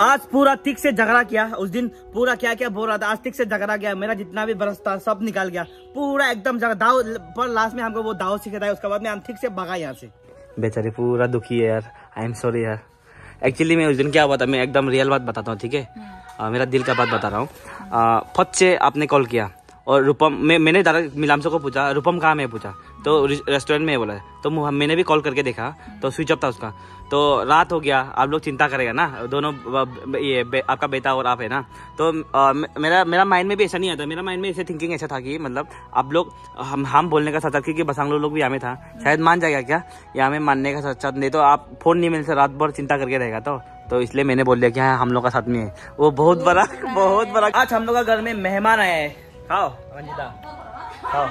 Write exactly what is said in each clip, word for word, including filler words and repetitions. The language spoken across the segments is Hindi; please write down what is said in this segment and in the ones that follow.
आज पूरा ठीक से झगड़ा किया। उस दिन पूरा क्या क्या बोल रहा था, आज ठीक से झगड़ा किया। मेरा जितना भी बरस था सब निकाल गया पूरा एकदम जगह दाव पर। लास्ट में हमको वो दाव सिखाता है, उसके बाद में हम ठीक से भागा यहाँ से। बेचारी पूरा दुखी है यार, आई एम सॉरी यार। एक्चुअली मैं उस दिन क्या हुआ था, मैं एकदम रियल बात बताता हूँ, ठीक है। मेरा दिल का बात बता रहा हूँ। फट से आपने कॉल किया और रूपम मैं मैंने दादा मिलामसो को पूछा रूपम कहाँ में पूछा, तो रेस्टोरेंट में बोला। तो मैंने भी कॉल करके देखा तो स्विच ऑफ था उसका। तो रात हो गया, आप लोग चिंता करेगा ना, दोनों ये बे, आपका बेटा और आप है ना। तो आ, मेरा मेरा माइंड में भी ऐसा नहीं आता। मेरा माइंड में ऐसे थिंकिंग ऐसा था कि मतलब आप लोग हम हम बोलने का साथ था, क्योंकि बसांगलो लोग भी यहाँ में था, शायद मान जाएगा क्या यहाँ में मानने का साथ साथ। नहीं तो आप फोन नहीं मिलते, रात भर चिंता करके रहेगा। तो तो इसलिए मैंने बोल दिया कि हाँ हम लोग का साथ में है। वो बहुत बड़ा बहुत बड़ा। आज हम लोग का घर में मेहमान आए हैं। खाओ रंजिता खाओ।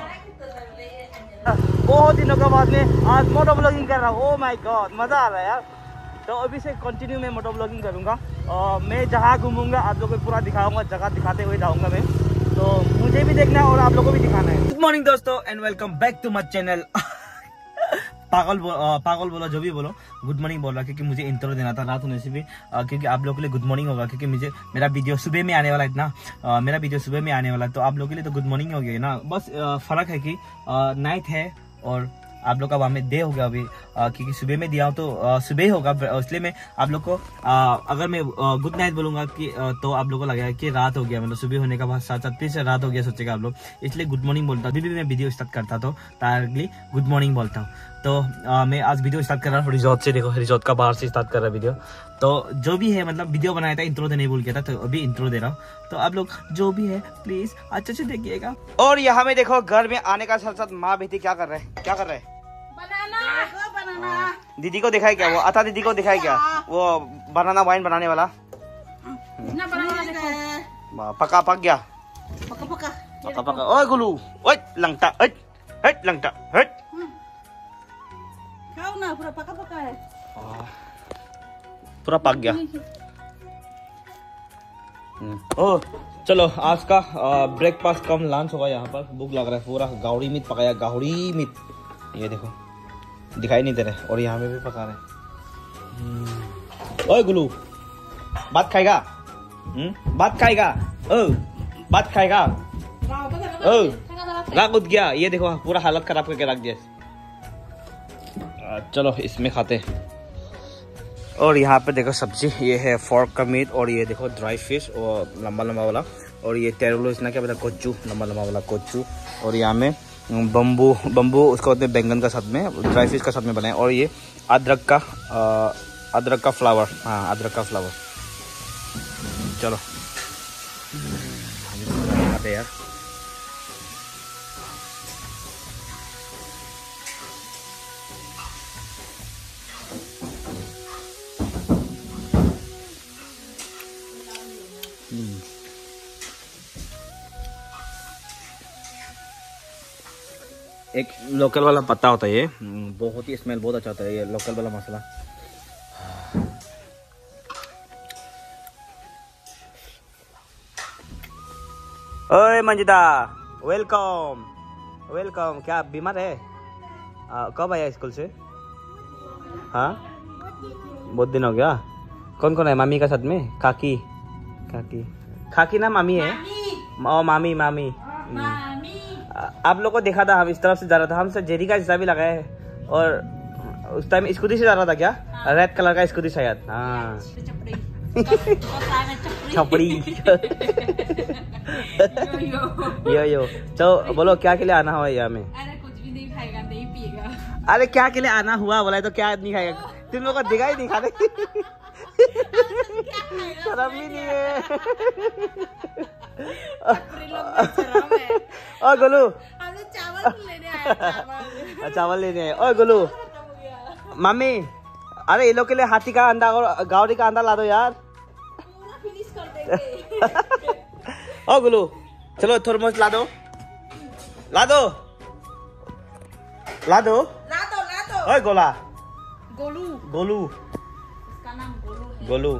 बहुत दिनों के बाद में आज मोटो ब्लॉगिंग कर रहा हूँ। ओह माय गॉड, मजा आ रहा है यार। तो अभी से कंटिन्यू मैं मोटो ब्लॉगिंग करूँगा और मैं जहाँ घूमूंगा आप लोगों को पूरा दिखाऊंगा, जगह दिखाते हुए जाऊँगा मैं। तो मुझे भी देखना है और आप लोगों को भी दिखाना है। गुड मॉर्निंग दोस्तों and welcome back to my channel. पागल बो, पागल बोलो जो भी बोलो, गुड मॉर्निंग बोल रहा क्योंकि मुझे इंट्रो देना था रात होने से भी, क्योंकि आप लोगों के लिए गुड मॉर्निंग होगा, क्योंकि मुझे मेरा वीडियो सुबह में आने वाला है इतना। मेरा वीडियो सुबह में आने वाला है तो आप लोगों के लिए तो गुड मॉर्निंग हो गया ना। बस फर्क है कि नाइट है और आप लोग का वहाँ में डे हो गया अभी, क्योंकि सुबह में दिया हूँ तो सुबह ही होगा। इसलिए मैं आप लोग को आ, अगर मैं गुड नाइट बोलूंगा कि आ, तो आप लोगों को लगेगा कि रात हो गया, मतलब सुबह होने का बाद साथ साथ फिर से रात हो गया सोचेगा आप लोग। इसलिए गुड मॉर्निंग बोलता हूँ। अभी भी मैं वीडियो स्टार्ट करता तो डायरेक्टली गुड मॉर्निंग बोलता हूँ। तो आ, मैं आज वीडियो स्टार्ट कर रहा हूँ रिजॉर्ट से। देखो रिजॉर्ट का बाहर से स्टार्ट कर रहा है वीडियो। तो जो भी है मतलब वीडियो बनाया था, इंट्रो देने भूल गया था, तो अभी इंट्रो दे रहा हूँ। तो आप लोग जो भी है प्लीज अच्छे से देखिएगा। और यहाँ में देखो घर में आने का साथ साथ माँ बेटी क्या कर रहे हैं, क्या कर रहे हैं। बनाना दीदी को दिखाई क्या, वो अता दीदी को दिखाई क्या, वो बनाना वाइन बनाने वाला पका पक गया, पका पका पका पका। ओए गुलू, ओए लंगटा, हट हट लंगटा हट। खाओ ना, पूरा पका पका है, पूरा पक गया। ओ चलो आज का ब्रेकफास्ट कम लंच होगा। यहाँ पर भूख लग रहा है, पूरा गावड़ी मीट पकाया, गावड़ी मीट। ये देखो दिखाई नहीं दे रहे और यहाँ में भी पका रहे। ओए गुलू बात खाएगा, हम्म बात खाएगा, ओ बात खाएगा, ओ राग उठ गया। ये देखो पूरा हालत खराब करके रख दिया। चलो इसमें खाते। और यहाँ पे देखो सब्जी, ये है फॉर्क का मीट, और ये देखो ड्राई फिश और लंबा लंबा वाला, और ये टेरोलो इसना क्या पता, कोच्चू, लंबा लंबा वाला कोच्चू। और यहाँ में बम्बू बम्बू उसको होते हैं बैंगन का साथ में, ड्राई फिश का साथ में बनाए। और ये अदरक का आ, अदरक का फ्लावर, हाँ अदरक का फ्लावर। चलो खाते यार। एक लोकल वाला पत्ता होता है, ये बहुत ही स्मेल बहुत अच्छा होता है, ये लोकल वाला मसाला। ओए मंजिता वेलकम वेलकम। क्या आप बीमार है, आ, कब आया स्कूल से। हाँ बहुत दिन हो गया। कौन कौन है मामी का साथ में, काकी काकी काकी ना मामी है, ओ मामी मामी। आप लोग को देखा था, हम इस तरफ से जा रहा था, हमसे जेरी का हिस्सा भी लगाया है। और उस टाइम स्कूटी से जा रहा था क्या, रेड कलर का स्कूटी शायद। हाँ छपड़ी। यो यो तो बोलो क्या के लिए आना हुआ यहाँ में। अरे कुछ भी नहीं खाएगा, नहीं पिएगा। अरे क्या के लिए आना हुआ बोला, तो क्या नहीं खाएगा, तुम लोग को दिखा ही नहीं खाने। शर्म ही नहीं है। ओ गोलू चावल लेने आया, चावल लेने आए। ओ गोलू मम्मी, अरे ये लोग के लिए हाथी का अंडा और गावड़ी का अंडा ला दो यार, पूरा फिनिश कर देंगे। ओ गोलू चलो थर्मोस ला दो, ला दो ला दो ला दो ला दो। ओए गोला गोलू गोलू, उसका नाम गोलू है। गोलू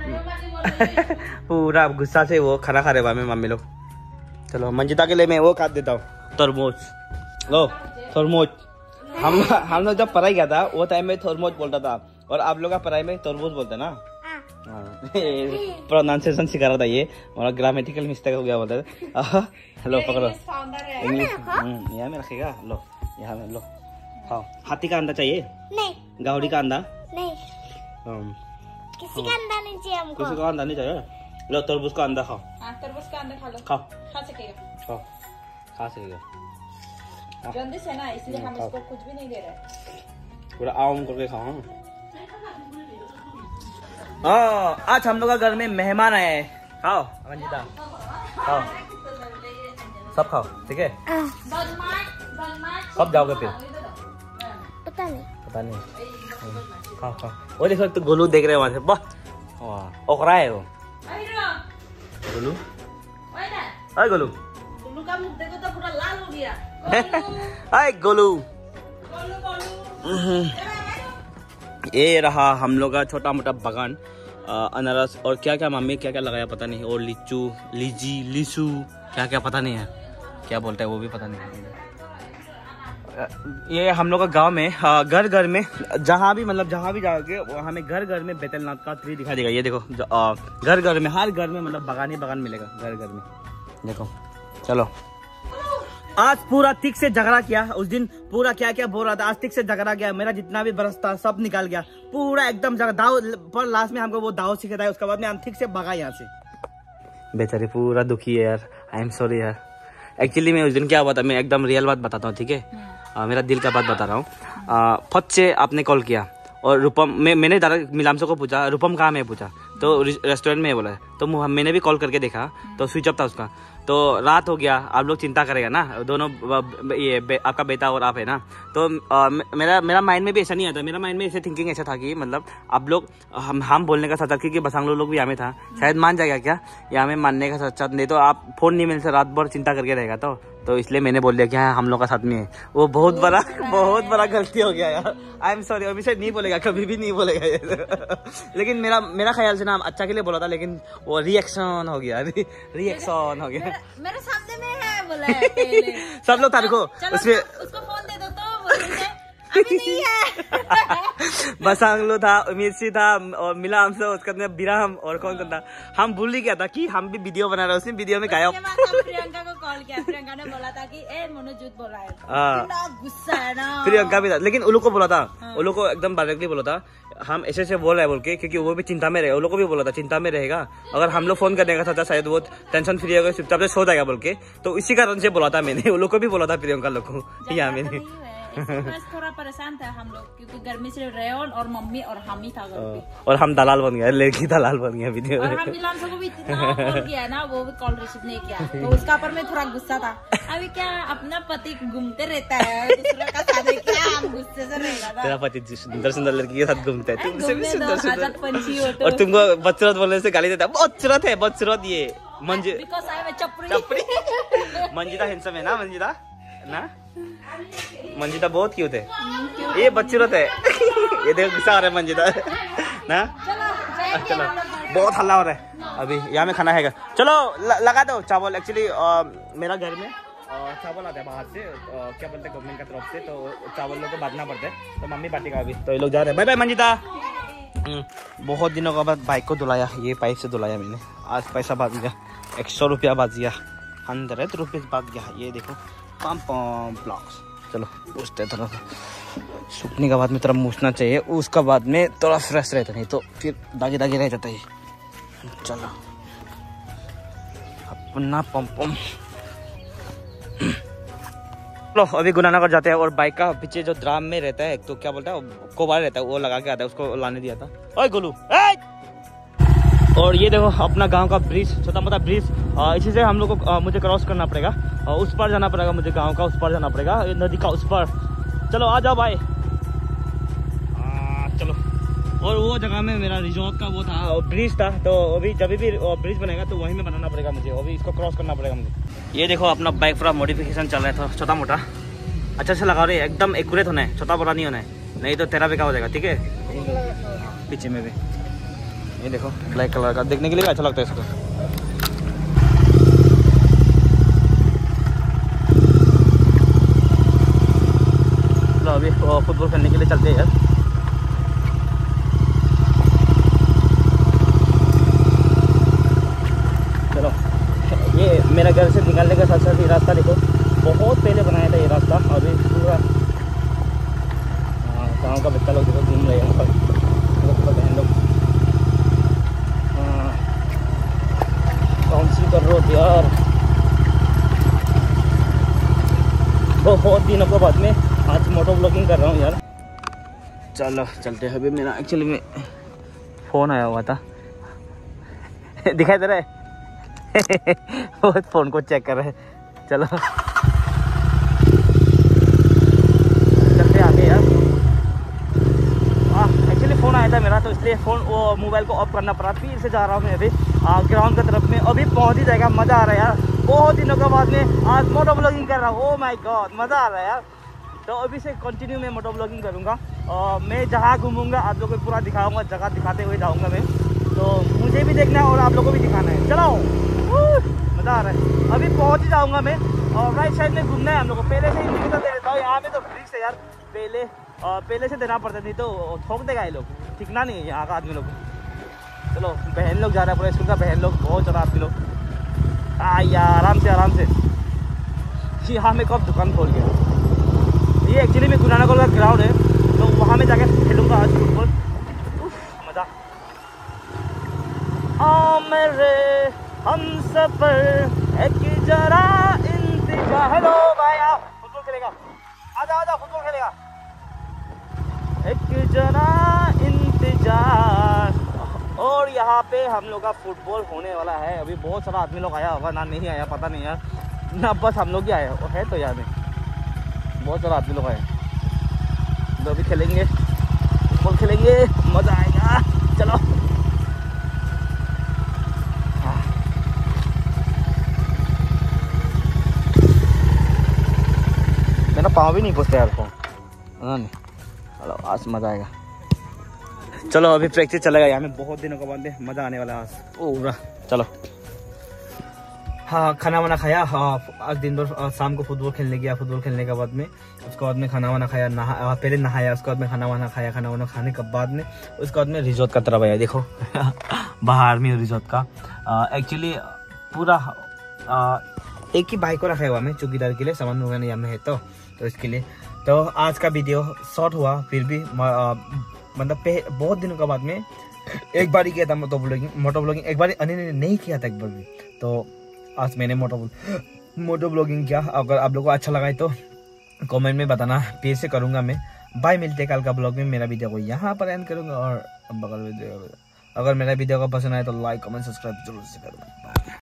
पूरा गुस्सा से वो खाना खा रहे हैं मम्मी लोग। चलो मंजिता के लिए मैं वो काट देता हूँ, तरबूज लो तरबूज। हम हम लोग जब पढ़ाई किया था वो टाइम में तरबूज बोलता था, और आप लोग का पढ़ाई में तरबूज बोलते ना। प्रोनाउंसिएशन सिखा रहा था ये और ग्रामेटिकल मिस्टेक हो गया बोलते। हेलो पकड़ो इंग्लिश यहाँ में रखेगा। लो यहाँ में लो खाओ। हाथी का अंडा चाहिए? नहीं। गावड़ी का अंडा? नहीं। किसी का अंडा नहीं चाहिए हमको। किसी का अंडा नहीं चाहिए? लो तरबूज का अंडा खाओ। तरबूज का अंडा खा लो। खाओ खा सकेगा। खाओ खा सकेगा। जल्दी से ना, इसलिए हम इसको कुछ भी नहीं दे रहे। पूरा आम करके खाओ। हाँ आज हम लोग का घर में मेहमान आए हैं। खाओ रंजिता खाओ सब खाओ ठीक है। कब जाओगे फिर? पता नहीं पता नहीं। खाओ खाओ। वो देखो तो गोलू देख रहे हैं वहां से। वाह वाह ओकरा है वो गोलू। अरे गोलू गोलू का मुंह देखो तो पूरा लाल हो गया। अरे गोलू ये रहा हम लोग का छोटा मोटा बागान। अनारस और क्या क्या मम्मी क्या क्या लगाया पता नहीं। और लीचू लीची लीसू क्या क्या पता नहीं है क्या बोलता है वो भी पता नहीं। ये हम लोग का गांव में घर घर में जहाँ भी मतलब जहाँ भी जाओगे हमें घर घर में बैतलनाथ का ट्री दिखाई देगा। ये देखो घर घर में हर घर में मतलब बागान ही बागान मिलेगा घर घर में। देखो चलो आज पूरा तिक से झगड़ा किया। उस दिन पूरा क्या क्या बोल रहा था आज तिक से झगड़ा किया। मेरा जितना भी बरस था सब निकाल गया पूरा एकदम जगह दाव पर लास्ट में हमको वो दाव सिखाता है। उसके बाद में हम ठीक से भगा यहाँ से। बेचारे पूरा दुखी है यार। आई एम सॉरी यार। एक्चुअली मैं उस दिन क्या हुआ था मैं एकदम रियल बात बताता हूँ ठीक है। मेरा दिल का बात बता रहा हूँ। फट से आपने कॉल किया और रूपम मैं मैंने दादा मिलामसो को पूछा रूपम कहाँ में पूछा तो रेस्टोरेंट में बोला तो मैंने भी कॉल करके देखा तो स्विच ऑफ था उसका। तो रात हो गया आप लोग चिंता करेगा ना दोनों ये बे, आपका बेटा और आप है ना। तो आ, मेरा मेरा माइंड में भी ऐसा नहीं आता। मेरा माइंड में ऐसे थिंकिंग ऐसा था कि मतलब आप लोग हम हम बोलने का साथ था क्योंकि बसांगलो लोग भी यहाँ में था शायद मान जाएगा क्या यहाँ में मानने का साथ साथ नहीं तो आप फोन नहीं मिल से रात भर चिंता करके रहेगा। तो तो इसलिए मैंने बोल दिया कि हाँ हम लोग का साथ में है। वो बहुत बड़ा बहुत बड़ा गलती हो गया यार। I am sorry. अभी से नहीं बोलेगा कभी भी नहीं बोलेगा ये। लेकिन मेरा मेरा ख्याल से ना अच्छा के लिए बोला था लेकिन वो रिएक्शन हो गया रिएक्शन हो गया। मेरे सामने में है बोला है पहले। सब लोग था देखो उसमें उसको फोन दे दो तो बोलते अभी नहीं है। बसांगलो था मिर्ची था और मिला हमसे उसका बिराम और कौन कौन था हम भूल ही गया था कि हम भी वीडियो बना रहे उसने वीडियो में गायब। प्रियंका को कॉल किया प्रियंका ने बोला था कि ए मोनू झूठ बोल रहा है। कितना गुस्सा है ना। प्रियंका भी था लेकिन उन लोग को बोला था उन लोग को एकदम डायरेक्टली बोला था हम ऐसे ऐसे बोल रहे हैं बोल के क्योंकि वो भी चिंता में रहे। उन लोग को भी बोला था चिंता में रहेगा अगर हम लोग फोन करने का था शायद वो टेंशन फ्री होगा चुपचाप से सो जाएगा बोल के। तो इसी कारण से बोला था मैंने। उन लोग को भी बोला था प्रियंका लोग को यहाँ मैंने बस थोड़ा परेशान था हम लोग क्योंकि गर्मी से रेयन और मम्मी और हम ही था घर पे और हम दलाल बन गए लड़की दलाल बन गया वीडियो में। और हम मिलान को भी इतना कॉल किया ना वो भी कॉल रिसीव नहीं किया तो उसका पर मैं थोड़ा गुस्सा था। अभी क्या अपना पति घूमते रहता है दूसरे का साथ क्या हम गुस्से से रहेगा। तेरा पति सुंदर सुंदर लड़की के साथ घूमता है तुमसे भी सुंदर सुंदर पंछी हो तो और तुमको बदसूरत बोलने से गाली देता है। बदसूरत है बदसूरत ये मंजू चपड़ी मंजिता हैंडसम है ना मंजिता ना मंजिता बहुत क्यूट है। ये बदसूरत है। ये देखो गुस्सा आ रहा है मंजिता ना। चलो बहुत हल्ला हो रहा है अभी यहाँ में खाना है। चलो ल, लगा दो चावल। एक्चुअली मेरा घर में चावल आता है बाहर से क्या बोलते हैं गवर्नमेंट की तरफ से तो चावल लोग को बांटना पड़ता है तो मम्मी बांटेगा अभी। तो ये लोग जा रहे हैं। Bye bye Manjita. बहुत दिनों के बाद बाइक को धुलाया ये पाइप से धुलाया मैंने। आज पैसा बात गया एक सौ रुपया बात गया हंड्रेड रुपीज बात गया। ये देखो पम पम ब्लॉक्स। चलो पूछते थोड़ा सा सूखने के बाद में थोड़ा मूछना चाहिए उसका बाद में थोड़ा फ्रेश रहता नहीं तो फिर दागे दागे रह जाता है। चलो अपना पम पम। लो अभी गुनानगर जाते हैं और बाइक का पीछे जो ड्राम में रहता है तो क्या बोलता है कोबार रहता है वो लगा के आता है उसको लाने दिया था। ओए गोलू और ये देखो अपना गांव का ब्रिज छोटा मोटा ब्रिज इसी से हम लोग को मुझे क्रॉस करना पड़ेगा और उस पर जाना पड़ेगा मुझे गांव का उस पर जाना पड़ेगा नदी का उस पर। चलो आ जाओ भाई चलो। और वो जगह में मेरा रिजॉर्ट का वो था ब्रिज था तो अभी जब भी ब्रिज बनेगा तो वहीं में बनाना पड़ेगा मुझे अभी इसको क्रॉस करना पड़ेगा मुझे। ये देखो अपना बाइक पूरा मॉडिफिकेशन चल रहा है था छोटा मोटा अच्छा से लगा रहे एकदम एक्यूरेट होना है छोटा बड़ा नहीं होना है नहीं तो तेरा बेकार हो जाएगा ठीक है। पीछे में भी ये देखो ब्लैक कलर का देखने के लिए अच्छा लगता है इसको। चलो अभी फुटबॉल खेलने के लिए चलते हैं यार। यार बहुत दिनों के बाद में आज मोटो ब्लॉगिंग कर रहा हूँ यार। चलो चलते हैं। अभी मेरा एक्चुअली में फ़ोन आया हुआ था दिखाई दे रहा है बहुत फ़ोन को चेक कर रहे हैं। चलो चलते आगे यार। एक्चुअली फ़ोन आया था मेरा, तो इसलिए फ़ोन वो मोबाइल को ऑफ करना पड़ा। फिर से जा रहा हूँ मैं अभी ग्राउंड की तरफ में। अभी पहुँच ही जाएगा। मज़ा आ रहा है यार, बहुत दिनों के बाद में आज मोटो ब्लॉगिंग कर रहा हूँ। ओ माय गॉड, मज़ा आ रहा है यार। तो अभी से कंटिन्यू मैं मोटो ब्लॉगिंग करूँगा और मैं जहाँ घूमूंगा आप लोगों को पूरा दिखाऊंगा, जगह दिखाते हुए जाऊँगा मैं। तो मुझे भी देखना है और आप लोगों को भी दिखाना है। चलो मज़ा आ रहा है। अभी पहुँच ही जाऊँगा मैं और राइट साइड में घूमना है हम लोग को। पहले से ही इंडिकेटर दे देता हूँ। यहाँ पे तो फ्रिक्स है यार, पहले और पहले से देना पड़ता, नहीं तो ठोक देगा ये लोग। ठिकना नहीं है यहाँ का आदमी लोग। चलो बहन लोग जा रहा है, पूरा स्कूल का बहन लोग, बहुत ज़्यादा आदमी लोग। आ यार आराम से आराम से। यहाँ में कब दुकान खोल गया। ये एक्चुअली में गुनानाकोल का ग्राउंड है, तो वहाँ में जाकर खेलूँगा आज फुटबॉल। मज़ा। आ मेरे हम सफर एक जरा इंतजार। हेलो भाई आओ, फुटबॉल खेलेगा। आजा आजा फुटबॉल खेलेगा। एक जरा इंतजार। और यहाँ पे हम लोग का फुटबॉल होने वाला है। अभी बहुत सारा आदमी लोग आया होगा ना, नहीं आया पता नहीं यार ना, बस हम लोग ही आए वो है। तो यार नहीं, बहुत सारा आदमी लोग आए। तो अभी खेलेंगे फुटबॉल खेलेंगे, मज़ा आएगा। चलो मेरा पाँव भी नहीं पूछते यार को नहीं। चलो आज मज़ा आएगा। चलो अभी प्रैक्टिस चलेगा यहाँ में। बहुत दिनों के बाद मज़ा आने वाला है आज पूरा। चलो हाँ, खाना वाना खाया। हाँ आज दिन भर शाम को फुटबॉल खेलने गया। फुटबॉल खेलने के बाद में उसके बाद में खाना वाना खाया, नहा पहले नहाया, उसके बाद में खाना वाना खाया। खाना वाना खाने के बाद में उसके बाद में रिजॉर्ट का तरफ आया। देखो बाहर में रिजॉर्ट का एक्चुअली पूरा आ, एक ही बाइक को रखा हुआ मैं चौकीदार के लिए, सामान वगैरह यहाँ में है तो तो इसके लिए। तो आज का वीडियो शॉर्ट हुआ, फिर भी मतलब बहुत दिनों के बाद में एक बार ही किया था मोटो ब्लॉगिंग। मोटो ब्लॉगिंग एक बार नहीं, नहीं किया था एक बार भी, तो आज मैंने मोटो मोटो ब्लॉगिंग किया। अगर आप लोगों को अच्छा लगा है तो कमेंट में बताना, फिर से करूँगा मैं। बाय, मिलते कल का ब्लॉग में। मेरा वीडियो को यहाँ पर एंड करूँगा और बगल में अगर मेरा वीडियो को पसंद आए तो लाइक कमेंट सब्सक्राइब जरूर से करूँगा।